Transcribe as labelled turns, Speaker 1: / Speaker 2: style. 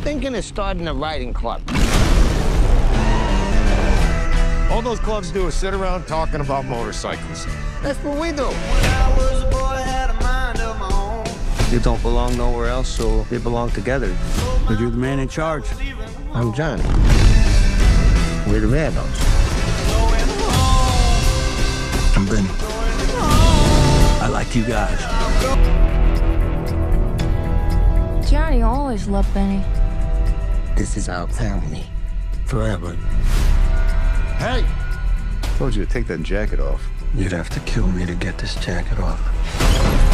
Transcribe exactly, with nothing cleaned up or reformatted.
Speaker 1: thinking of starting a riding club.
Speaker 2: All those clubs do is sit around talking about motorcycles.
Speaker 1: That's what we do.
Speaker 3: You don't belong nowhere else, so they belong together.
Speaker 4: But you're the man in charge.
Speaker 1: I'm Johnny. We're the Randos.
Speaker 4: I'm Benny. I like you guys.
Speaker 5: Johnny always loved Benny.
Speaker 1: This is our family. Forever.
Speaker 2: Hey!
Speaker 6: I told you to take that jacket off.
Speaker 4: You'd have to kill me to get this jacket off.